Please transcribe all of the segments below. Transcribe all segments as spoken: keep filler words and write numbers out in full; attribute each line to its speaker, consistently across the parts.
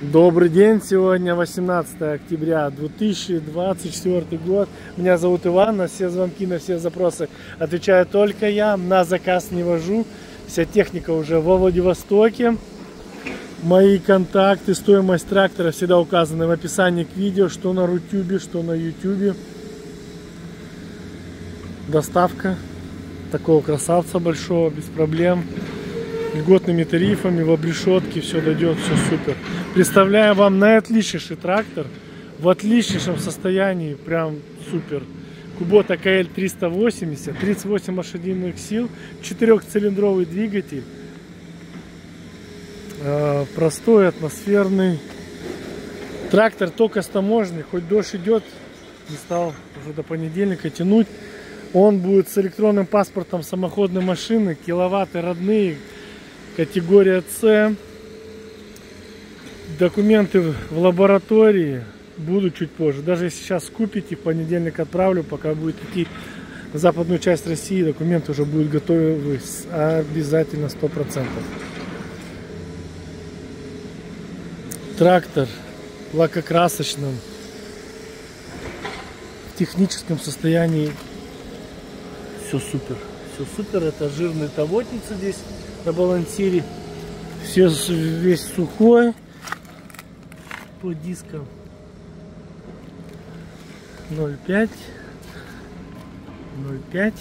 Speaker 1: Добрый день, сегодня восемнадцатое октября две тысячи двадцать четвёртый год. Меня зовут Иван, на все звонки, на все запросы отвечаю только я, на заказ не вожу. Вся техника уже во Владивостоке. Мои контакты, стоимость трактора всегда указаны в описании к видео, что на Рутюбе, что на Ютубе. Доставка такого красавца большого, без проблем. Льготными тарифами, в обрешетке, все дойдет, все супер. Представляю вам наотличнейший трактор, в отличнейшем состоянии, прям супер. Кубота ка эль триста восемьдесят, тридцать восемь лошадиных сил, четырехцилиндровый двигатель, э, простой, атмосферный. Трактор только с таможней, хоть дождь идет, не стал уже до понедельника тянуть. Он будет с электронным паспортом самоходной машины, киловатты родные. Категория С. Документы в лаборатории будут чуть позже. Даже если сейчас купите, в понедельник отправлю, пока будет идти в западную часть России, документы уже будут готовы обязательно сто процентов. Трактор в лакокрасочном, в техническом состоянии. Все супер. Все супер. Это жирные тавотницы здесь на балансире. Все, весь сухой по дискам. ноль пять ноль пять.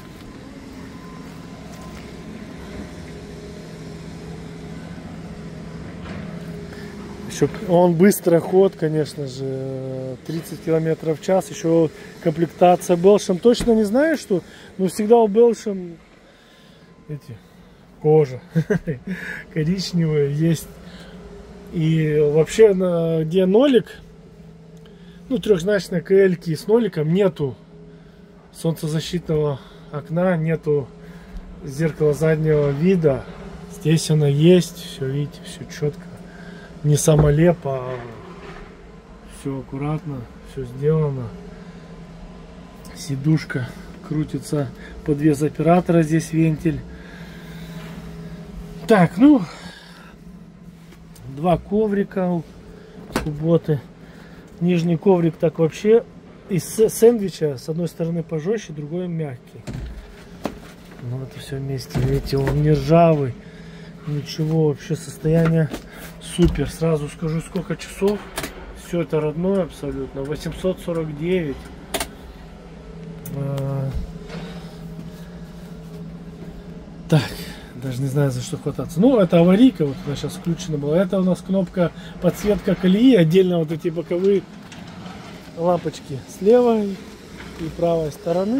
Speaker 1: Еще он быстрый ход, конечно же, тридцать километров в час. Еще комплектация Белшем. Точно не знаю, что, но всегда у Белшем эти кожа коричневая есть. И вообще, на, где нолик, ну, трехзначной ка эль-ки с ноликом нету солнцезащитного окна, нету зеркала заднего вида. Здесь оно есть, все, видите, все четко. Не самолеп, а все аккуратно, все сделано. Сидушка крутится, подвес оператора, здесь вентиль. Так, ну, два коврика у Куботы. Нижний коврик так вообще из сэндвича, с одной стороны пожестче, другой мягкий. Ну, это все вместе, видите, он не ржавый, ничего, вообще состояние супер. Сразу скажу, сколько часов. Все это родное абсолютно. восемьсот сорок девять. А... Так. Даже не знаю, за что хвататься. Ну, это аварийка, вот она сейчас включена была. Это у нас кнопка подсветка колеи. Отдельно вот эти боковые лампочки с левой и правой стороны.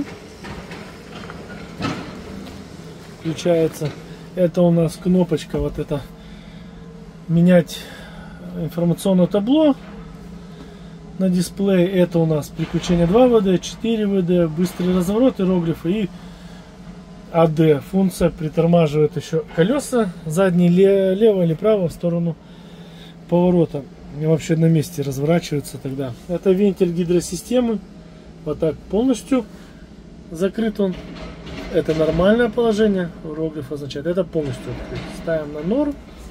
Speaker 1: Включается. Это у нас кнопочка вот это. Менять информационное табло на дисплее. Это у нас переключение два вэ дэ, четыре вэ дэ, быстрый разворот, иероглифы и а дэ. Функция притормаживает еще колеса задние, лево или право в сторону поворота. И вообще на месте разворачивается тогда. Это вентиль гидросистемы. Вот так полностью закрыт он. Это нормальное положение. Иероглиф означает. Это полностью открыт. Ставим на норм.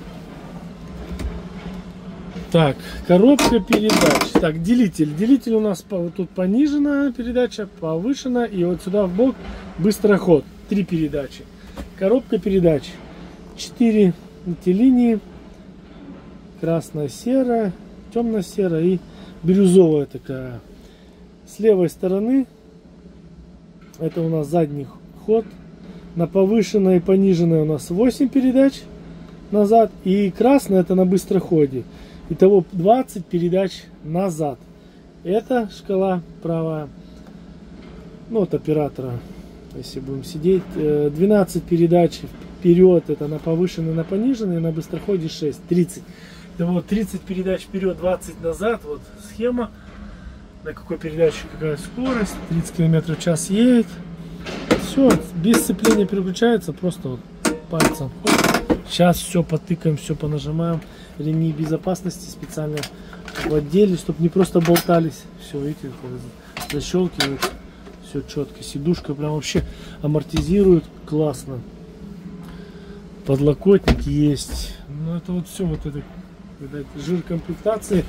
Speaker 1: Так, коробка передач. Так, делитель. Делитель у нас тут понижена передача, повышена. И вот сюда в бок быстрый ход. Три передачи. Коробка передач. Четыре эти линии. Красная, серая, темно-серая и бирюзовая такая. С левой стороны это у нас задний ход. На повышенной и пониженной у нас восемь передач назад. И красная это на быстроходе. Итого двадцать передач назад. Это шкала правая. Ну, от оператора. Если будем сидеть, двенадцать передач вперед, это на повышенной, на пониженной, на быстроходе шесть, тридцать. Да вот тридцать передач вперед, двадцать назад, вот схема, на какой передаче какая скорость, тридцать километров в час едет. Все, без сцепления переключается, просто вот пальцем. Сейчас все потыкаем, все понажимаем. Ремни безопасности специально в отделе, чтобы не просто болтались. Все, видите, защелкивают. Все четко. Сидушка прям вообще амортизирует классно. Подлокотник есть. Ну это вот все вот это видать, жир комплектации.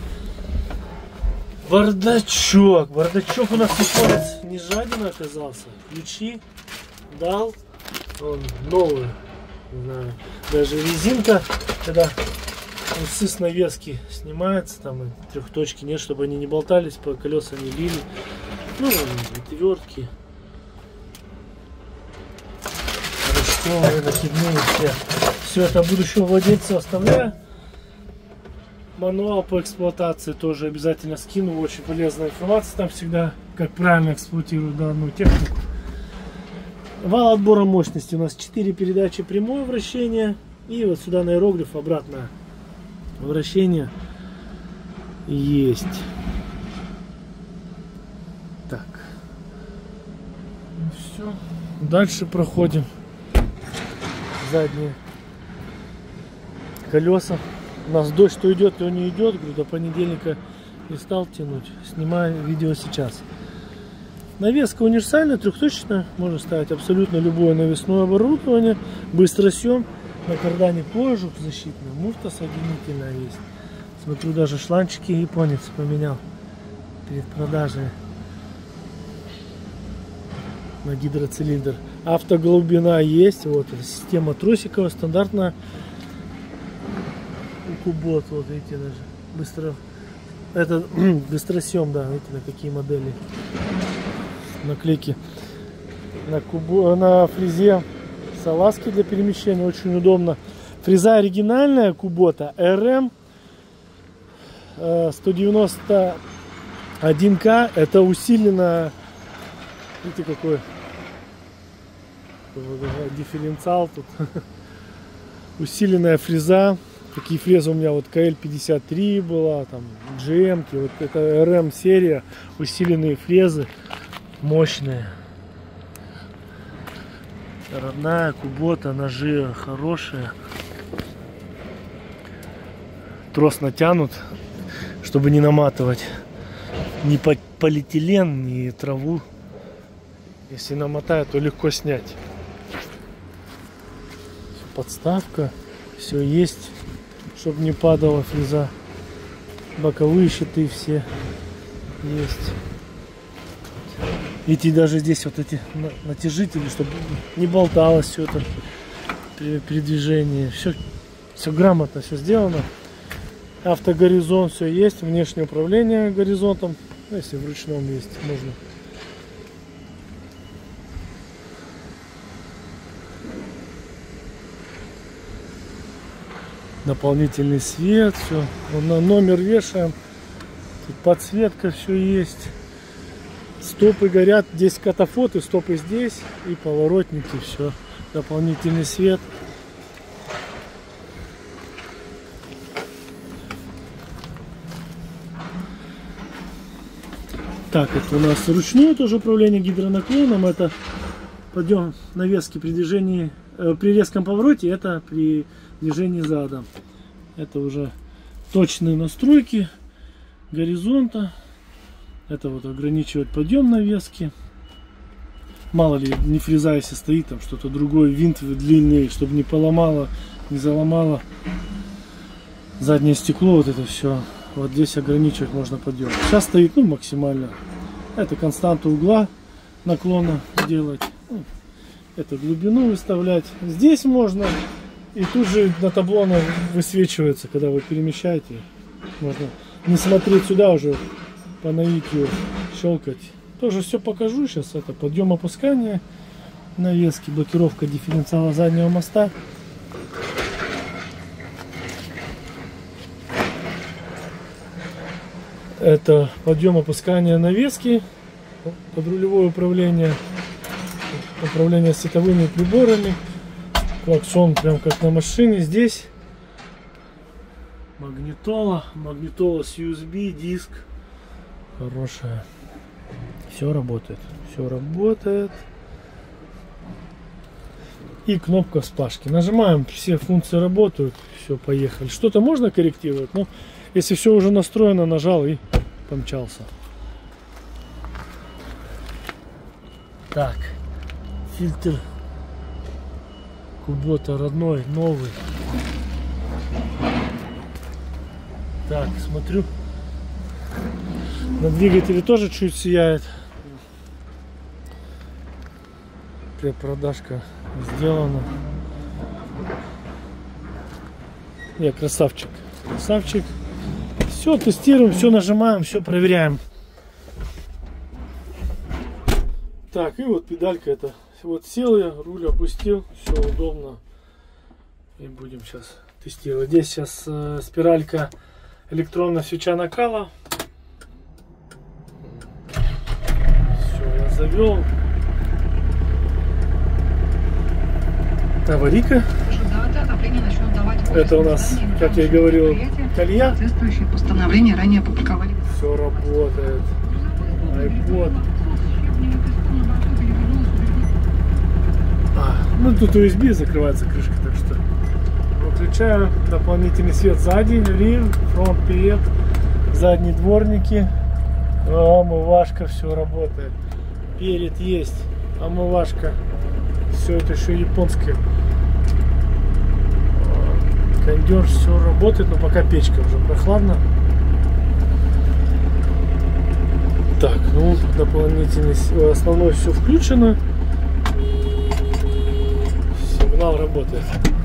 Speaker 1: Бардачок. Бардачок у нас японец не жадина оказался. Ключи дал. Он новый. Не знаю. Даже резинка, когда усы с навески снимается, там и трехточки нет, чтобы они не болтались, по колеса не били. Ну, отвертки. Рожковые, накидные все. Все это будущего владельца оставляю. Мануал по эксплуатации тоже обязательно скину. Очень полезная информация там всегда, как правильно эксплуатировать данную технику. Вал отбора мощности у нас четыре передачи, прямое вращение. И вот сюда на аэрограф обратное вращение есть. Так. Все. Дальше проходим. Задние колеса. У нас дождь то идет, то не идет. Говорю, до понедельника не стал тянуть. Снимаю видео сейчас. Навеска универсальная, трехточечная. Можно ставить абсолютно любое навесное оборудование. Быстросъем. На кардане кожух защитный. Муфта соединительная есть. Смотрю, даже шланчики японец поменял перед продажей. На гидроцилиндр. Автоглубина есть. Вот система тросиковая, стандартная. Кубот, вот видите, даже быстро, это быстросъем, да, видите, на какие модели, наклейки на кубу, на фрезе, салазки для перемещения, очень удобно. Фреза оригинальная Кубота эр эм сто девяносто один ка, это усиленно, видите, какой дифференциал тут, усиленная фреза. Такие фрезы у меня вот ка эль пятьдесят три была, там джи эм, вот это эр эм серия, усиленные фрезы, мощные. Родная Кубота, ножи хорошие. Трос натянут, чтобы не наматывать ни полиэтилен, ни траву. Если намотают, то легко снять. Подставка, все есть. Чтобы не падала фреза. Боковые щиты все есть. Видите, даже здесь вот эти натяжители, чтобы не болталось все это при передвижении. Все, все грамотно, все сделано. Автогоризонт все есть. Внешнее управление горизонтом. Если в ручном есть, можно. Дополнительный свет, все. На номер вешаем. Тут подсветка, все есть. Стопы горят. Здесь катафоты, стопы здесь. И поворотники, все. Дополнительный свет. Так, это у нас ручное тоже управление гидронаклоном. Это подъем навески при движении, э, при резком повороте. Это при движение задом. Это уже точные настройки горизонта. Это вот ограничивает подъем навески. Мало ли, не фреза, если стоит там что-то другое, винт длинный, чтобы не поломало, не заломало заднее стекло, вот это все. Вот здесь ограничивать можно подъем. Сейчас стоит, ну, максимально. Это константу угла наклона делать. Это глубину выставлять. Здесь можно. И тут же на табло она высвечивается, когда вы перемещаете. Можно не смотреть сюда, уже по наитию щелкать. Тоже все покажу сейчас. Это подъем, опускание навески, блокировка дифференциала заднего моста. Это подъем, опускание навески, подрулевое управление, управление световыми приборами. Клаксон прям как на машине. Здесь магнитола, магнитола с ю эс би, диск хорошая. Все работает, все работает. И кнопка всплашки. Нажимаем, все функции работают, все, поехали. Что-то можно корректировать, но если все уже настроено, нажал и помчался. Так, фильтр Кубота родной, новый. Так, смотрю. На двигателе тоже чуть сияет. Продажка сделана. Не, красавчик. Красавчик. Все тестируем, все нажимаем, все проверяем. Так, и вот педалька это. Вот сел я, руль опустил, все удобно. И будем сейчас тестировать. Здесь сейчас э, спиралька электронная свеча накала. Все, я завел. Аварийка. Это у нас, как я и говорил, колея.
Speaker 2: Постановление ранее опубликовали.
Speaker 1: Все работает. iPod. А, ну тут ю эс би закрывается крышка, так что выключаю. Дополнительный свет сзади, рир, фронт, перед, задние дворники, омывашка, все работает. Перед есть, омывашка. Все это еще японское. Кондер, все работает, но пока печка уже прохладно. Так, ну дополнительный, основное все включено. Сигнал работает.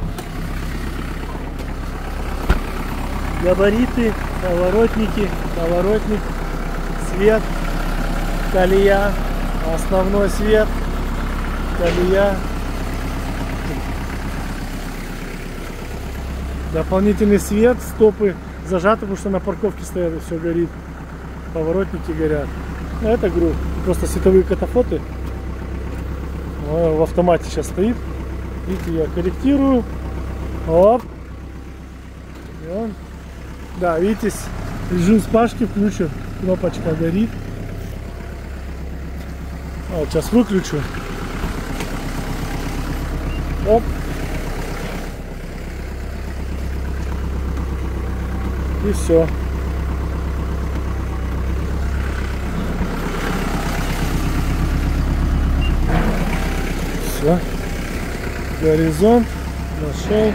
Speaker 1: Габариты, поворотники, поворотник, свет, колея, основной свет, колея. Дополнительный свет, стопы зажаты, потому что на парковке стоят и все горит. Поворотники горят. А это гру, просто световые катафоты. В автомате сейчас стоит. Видите, я корректирую. Оп. И он. Да, видите, режим спашки включен. Кнопочка горит. А, вот сейчас выключу. Оп. И все. Все. Горизонт. Нашел.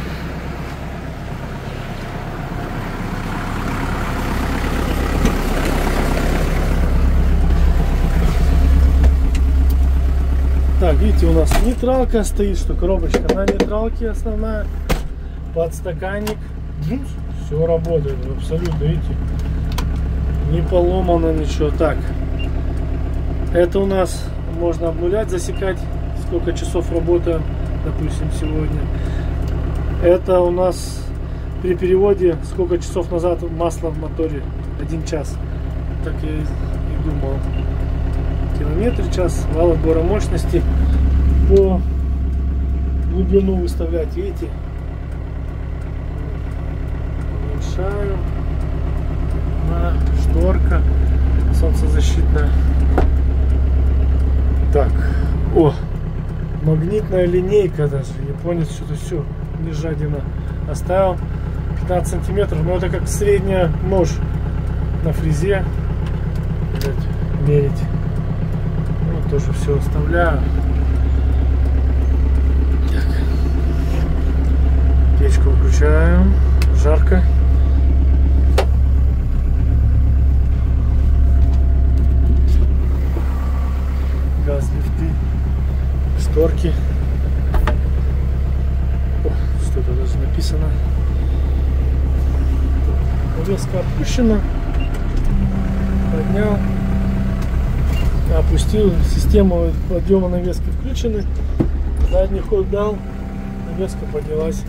Speaker 1: Так, видите, у нас нейтралка стоит, что коробочка на нейтралке основная. Подстаканник. Все работает абсолютно, видите, не поломано ничего. Так, это у нас можно обнулять, засекать, сколько часов работаем, допустим, сегодня. Это у нас при переводе, сколько часов назад масло в моторе, один час. Так я и, и думал. Километр в час, вал отбора мощности, по глубину выставлять, видите. Уменьшаю. На шторка солнцезащитная. Так, о, магнитная линейка даже, японец что-то все, не жадина. Оставил пятнадцать сантиметров, но это как средняя нож на фрезе. Мерить. Ну, тоже все оставляю. Так. Печку выключаем. Жарко. Газ, лифты, шторки. О, что-то даже написано. Навеска опущена. Поднял. Опустил. Система подъема навески включены. Задний ход дал. Навеска поднялась.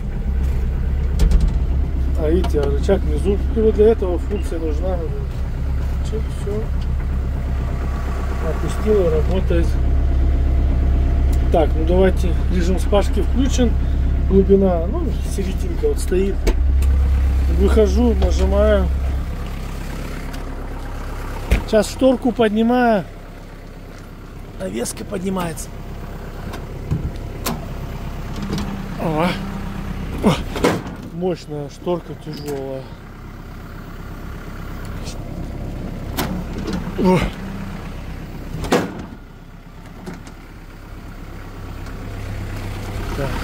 Speaker 1: А видите, рычаг внизу. И вот для этого функция нужна. Чик, все. Опустила, работает. Так, ну давайте, режим спашки включен. Глубина, ну, серединка вот стоит. Выхожу, нажимаю. Сейчас шторку поднимаю. Навеска поднимается. О, о, мощная шторка, тяжелая. О. Так.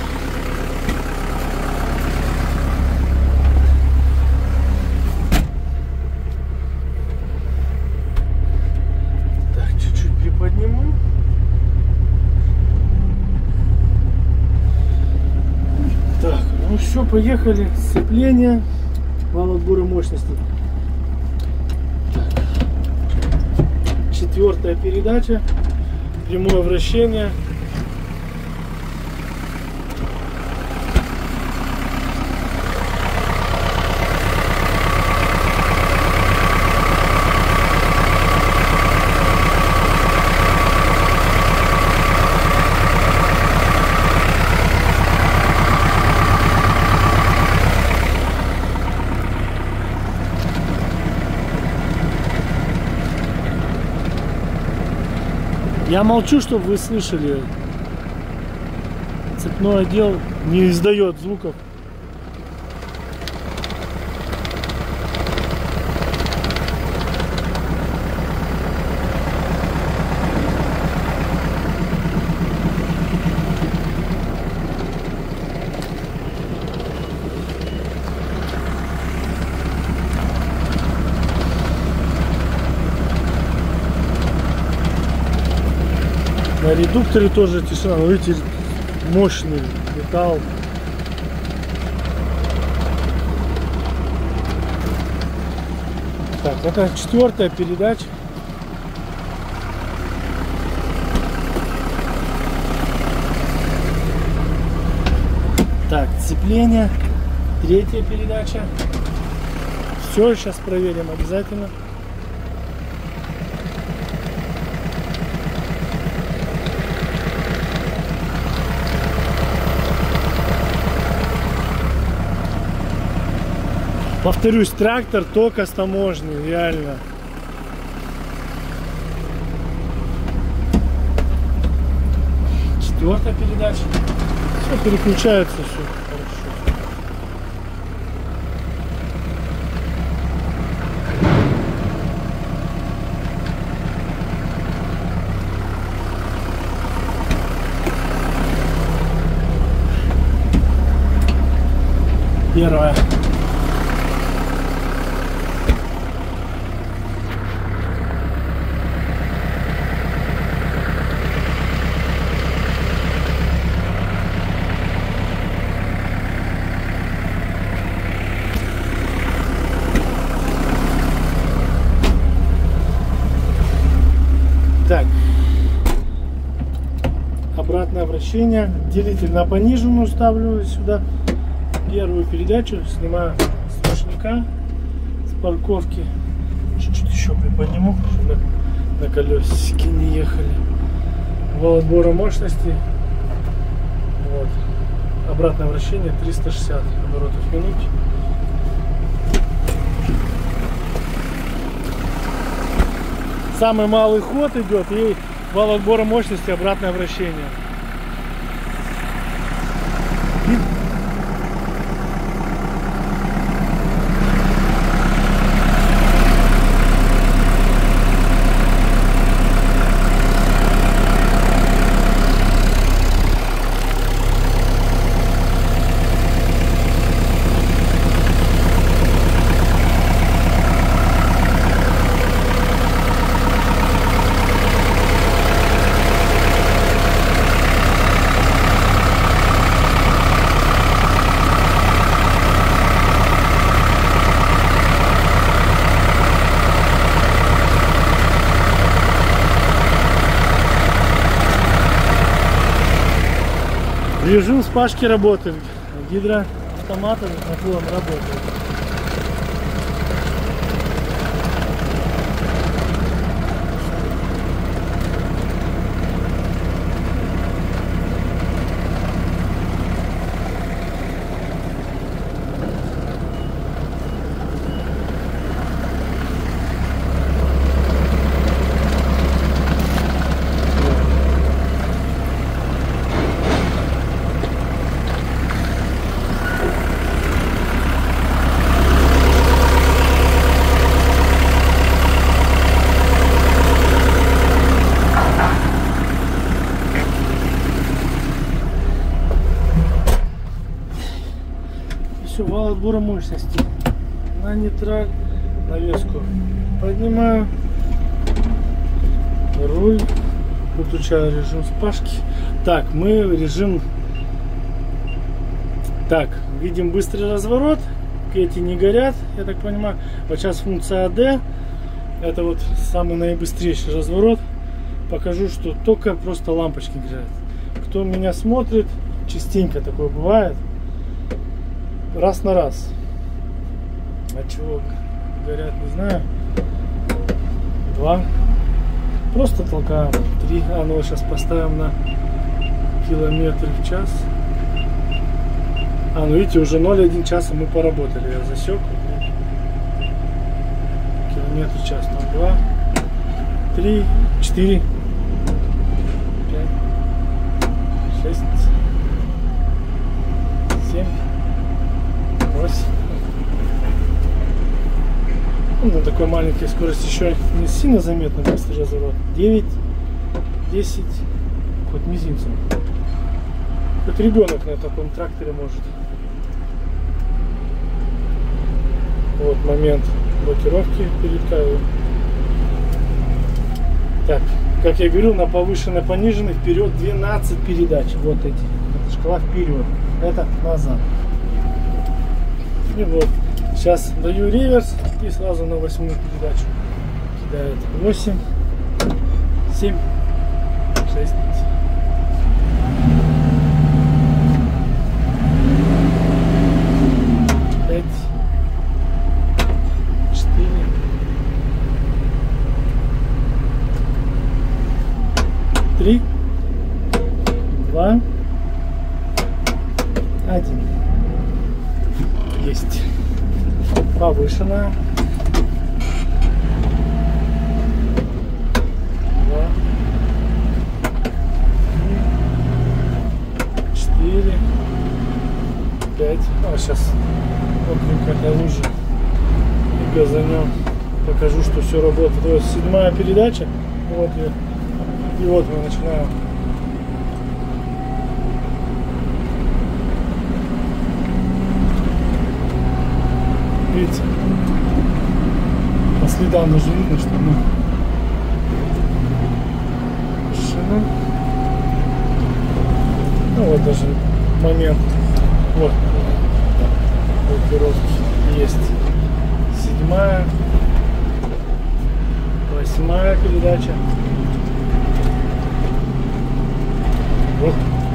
Speaker 1: поехали. Сцепление, вал отбора мощности. Четвертая передача, прямое вращение. Я молчу, чтобы вы слышали. Цепной отдел не издает звуков. На редукторе тоже тишина, но видите, мощный металл. Так, это четвертая передача. Так, сцепление, третья передача. Все, сейчас проверим обязательно. Повторюсь, трактор только с таможней, реально. Четвертая передача. Все переключается, все хорошо. Первая. Так, обратное вращение, делитель на пониженную ставлю сюда, первую передачу снимаю с ручника, с парковки, чуть-чуть еще приподниму, чтобы на, на колесике не ехали, вал отбора мощности, вот, обратное вращение триста шестьдесят оборотов в минуте. Самый малый ход идет и вал отбора мощности, обратное вращение. Режим вспашки работает, гидроавтоматы на полном работает. Вал отбора мощности на нейтраль, навеску поднимаю, руль, выключаю режим вспашки. Так, мы режим Так, видим быстрый разворот. Эти не горят, я так понимаю. Вот сейчас функция эй ди. Это вот самый наибыстрейший разворот. Покажу, что только просто лампочки горят. Кто меня смотрит, частенько такое бывает. Раз на раз. От чего горят, не знаю. Два. Просто толкаем. Три. А ну сейчас поставим на километр в час. А, ну видите, уже ноль целых одна часа мы поработали. Я засек. Километр в час. Там два, три, четыре, пять, шесть, семь, восемь. Ну, на такой маленькой скорости еще не сильно заметно быстрый разворот. девять, десять, хоть мизинцем. Как ребенок на таком тракторе может. Вот момент блокировки перед кавой. Так, как я говорил, на повышенной, пониженной вперед двенадцать передач. Вот эти. Это шкала вперед. Это назад. И вот. Сейчас даю реверс и сразу на восьмую передачу кидает. восемь, семь, шесть, пять, четыре, три, два, один. Есть. Повышенная. Два, три, четыре, пять. А сейчас какая лужа. И газанем. Покажу, что все работает. Вот седьмая передача. Вот ее. И вот мы начинаем. Видите, по следам даже видно, что мы шина. Ну вот даже момент, вот блокировки есть. Седьмая, восьмая передача. Вот.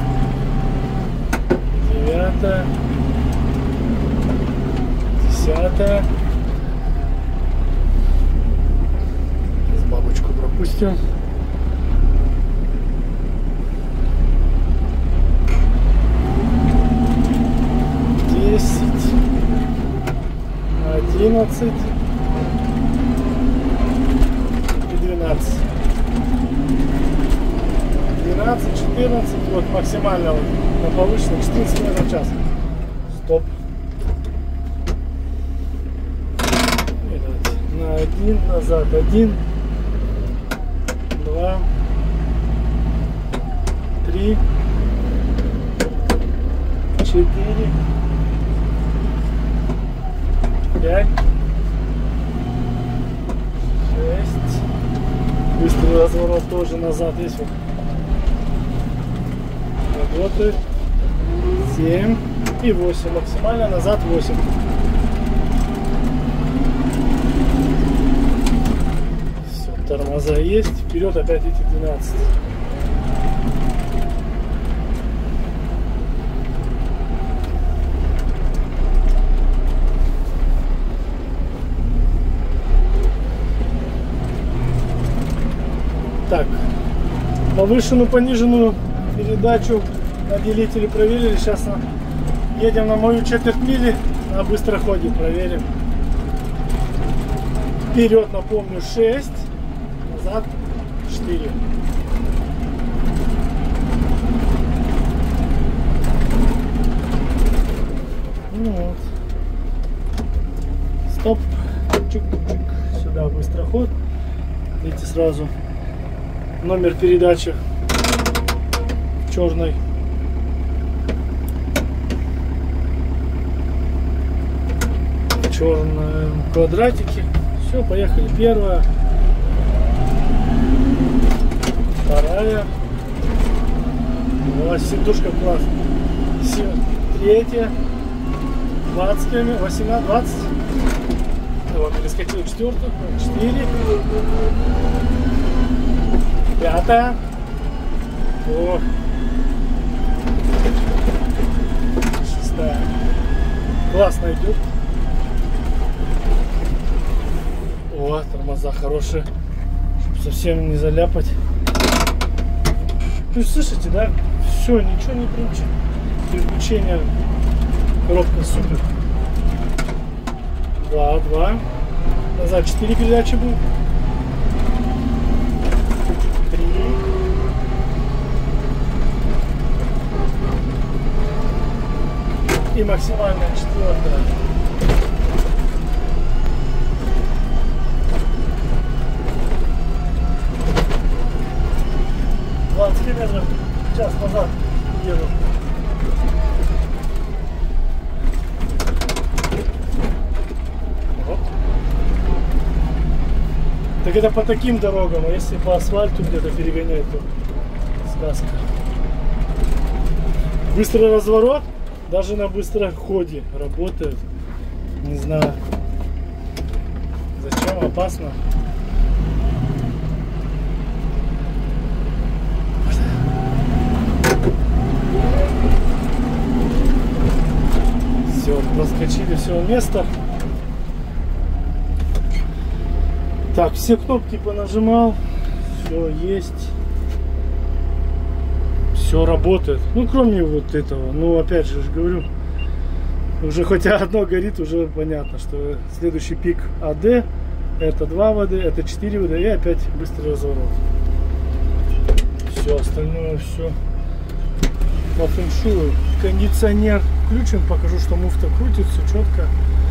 Speaker 1: Девятая. Десятая. Сейчас бабочку пропустим. Десять. Одиннадцать. И двенадцать. Двенадцать, четырнадцать. Вот максимально вот, на повышенном четырнадцать метров в час. Стоп. Один, назад, один, два, три, четыре, пять, шесть. Быстрый разворот тоже назад есть. Вот. Работает. Семь и восемь. Максимально назад восемь. Тормоза есть, вперед опять эти двенадцать. Так, повышенную, пониженную передачу на делителе проверили. Сейчас едем на мою четверть мили на быстроходе, проверим. Вперед, напомню, шесть. Назад четыре. Ну вот. Стоп. Чик-чик. Сюда быстроход. Видите сразу номер передачи в черной. В черном квадратике. Все, поехали. Первая. Вторая. У вас сидушка классная. Третья. двадцать километров. восемнадцать, двадцать. Вот, перескочил четвертую. Четыре. Пятая. О. Шестая. Классно идет. О, тормоза хорошие. Чтобы совсем не заляпать. Ну, слышите, да? Все, ничего не кричит. Переключение. Коробка супер. Два, два. Назад четыре передачи будет. Три. И максимальная четвертая. двадцать километров в час назад еду. Вот. Так это по таким дорогам, а если по асфальту где-то перегонять, то сказка. Быстрый разворот, даже на быстроходе работает. Не знаю, зачем, опасно. Все, проскочили все место. Так, все кнопки понажимал, все есть, все работает. Ну, кроме вот этого. Ну, опять же, говорю, уже хотя одно горит, уже понятно, что следующий пик АД, это два вэ дэ, это четыре вэ дэ и опять быстрый разворот. Все, остальное все по фэншую. Кондиционер включим, покажу, что муфта крутится четко.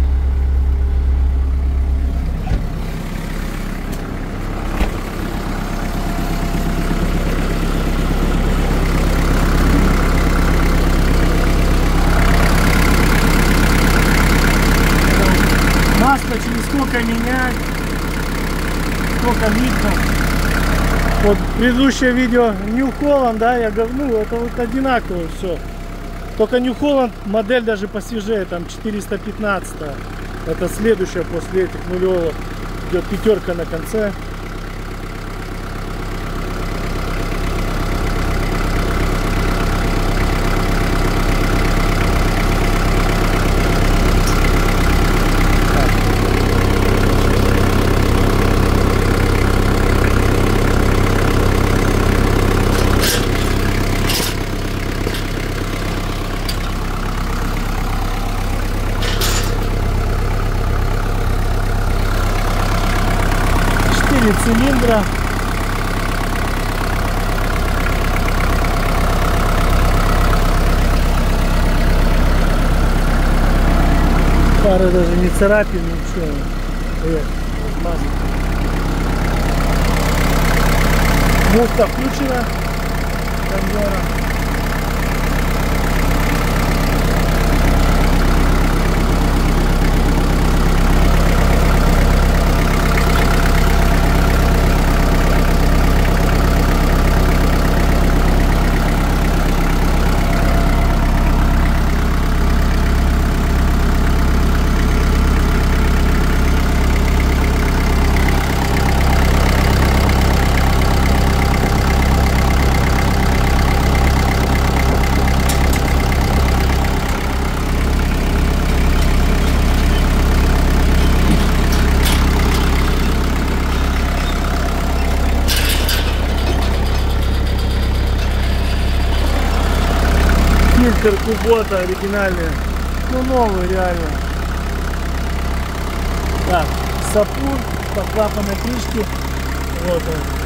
Speaker 1: Масло через сколько менять, сколько видно. Вот предыдущее видео New Holland, да, я говорю, ну это вот одинаково все. Только New Holland модель даже посвежее, там четыреста пятнадцать. Это следующая после этих нулевых. Идет пятерка на конце. Цилиндра. Пара даже не царапин, ничего. Привет. Муфта включена. Кондера. Фильтр Кубота оригинальный, ну новый реально. Так, сапун по клапанной крышке, вот он.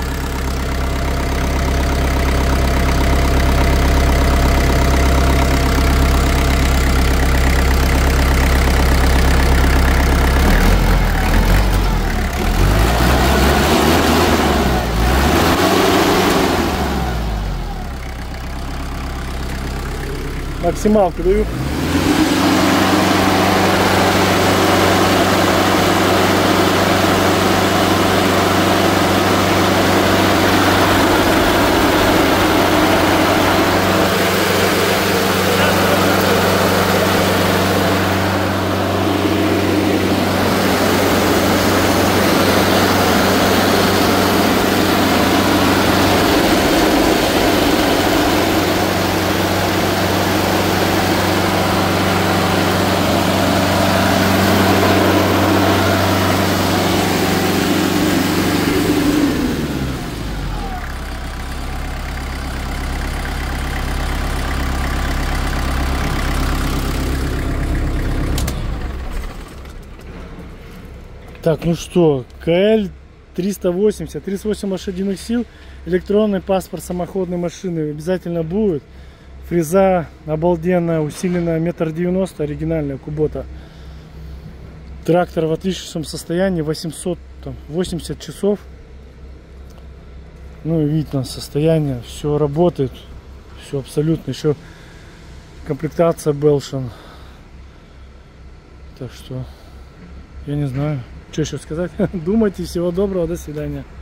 Speaker 1: Максималку даю. Так, ну что, КЛ триста восемьдесят, тридцать восемь лошадиных сил, электронный паспорт самоходной машины обязательно будет. Фреза обалденная, усиленная, метр девяносто, оригинальная Кубота. Трактор в отличном состоянии, восемьсот восемьдесят часов. Ну и видно состояние, все работает, все абсолютно. Еще комплектация Белшин. Так что, я не знаю, что еще сказать. Думайте, всего доброго, до свидания.